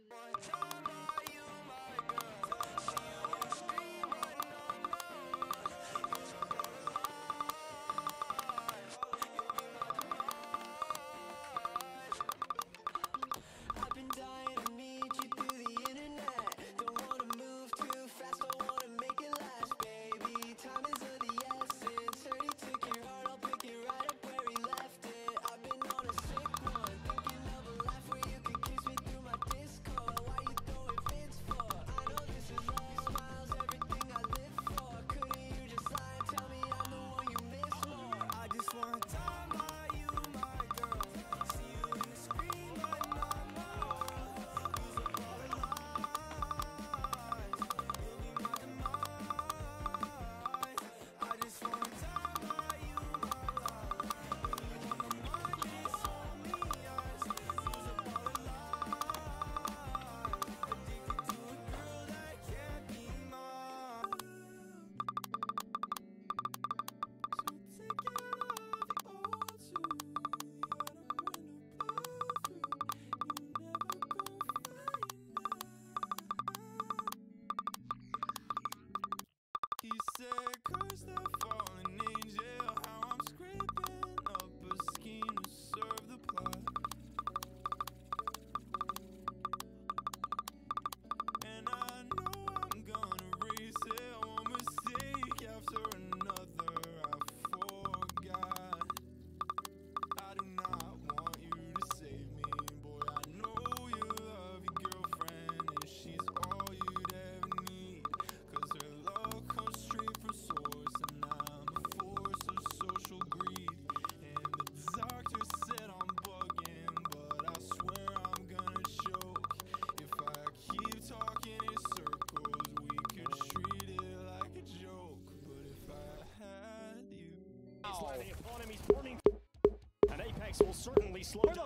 And Apex will certainly slow down.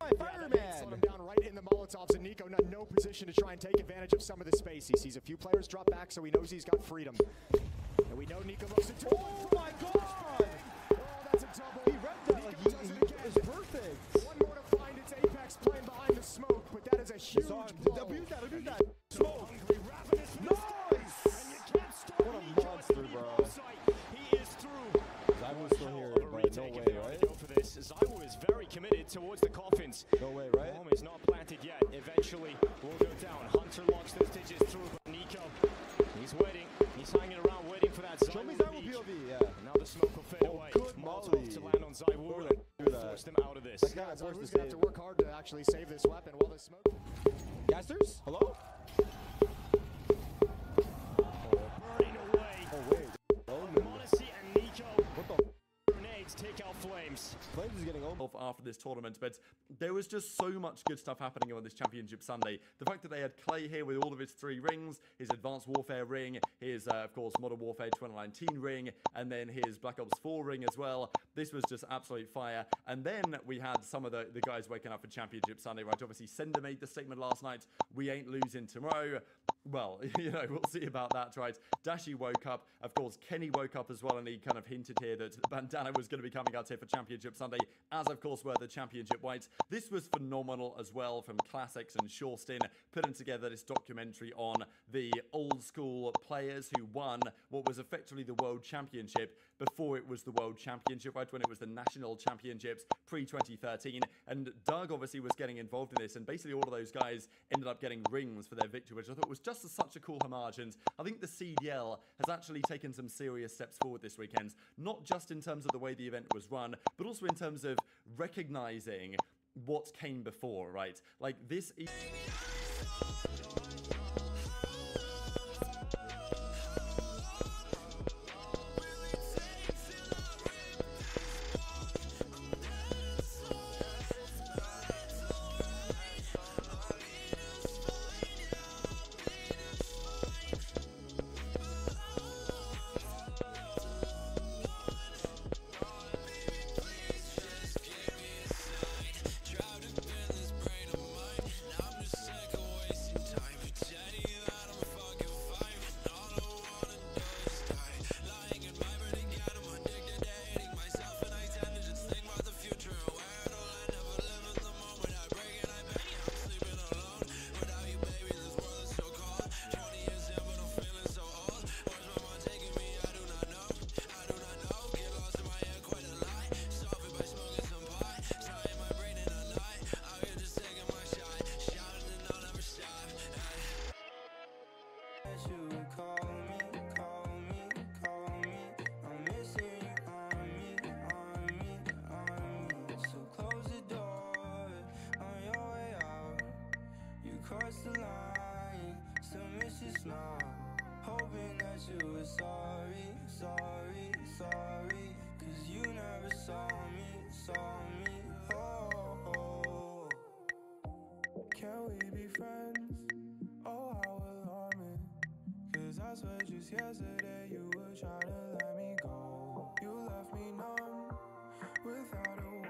Slow him down right in the Molotovs, and Nico not in no position to try and take advantage of some of the space. He sees a few players drop back, so he knows he's got freedom. And we know Nico looks to do. Oh my god! Oh, that's a double. He read that like he was perfect. One more to find. It's Apex playing behind the smoke, but that is a huge blow. Abuse that. Smoke. Nice! And you can't stop What a monster, bro. He is through. Zywo's still here, but no way, right? Zywo is very committed towards the coffins. No way, right? Bomb is not planted yet. Eventually will go down. Hunter locks those digits through, but Nico, he's waiting. He's hanging around waiting for that Zywo. Show me Zywo POV, yeah. Now the smoke will fade away. Good Molotov molly. to land on Zywo and force them out of this. That guy forced Zywo's to gonna have to work hard to actually save this weapon while the smoke. Gasters? Hello? Burning away. Oh, wait. Monacy and Nico. What the? Grenades take out Flames. Flames is getting on. After this tournament, but there was just so much good stuff happening on this Championship Sunday. The fact that they had Clay here with all of his 3 rings, his Advanced Warfare ring, his, of course, Modern Warfare 2019 ring, and then his Black Ops 4 ring as well. This was just absolute fire. And then we had some of the guys waking up for Championship Sunday, right? Obviously, Sender made the statement last night, we ain't losing tomorrow. Well, you know, we'll see about that, right? Dashi woke up. Of course, Kenny woke up as well, and he kind of hinted here that Bandana was going to be coming out here for Championship Sunday, as of course were the Championship Whites. This was phenomenal as well from Classics and Shorstin, putting together this documentary on the old school players who won what was effectively the World Championship before it was the World Championship, right? When it was the National Championships pre-2013. And Doug obviously was getting involved in this, and basically all of those guys ended up getting rings for their victory, which I thought was just such a cool homage. And I think the CDL has actually taken some serious steps forward this weekend, not just in terms of the way the event was run, but also in terms of recognizing what came before, right? Like this is... Trapped up in this brain of mine. Now I'm just sick of wasting time. Can we be friends? Oh, how alarming. Cause I swear just yesterday you were trying to let me go. You left me numb without a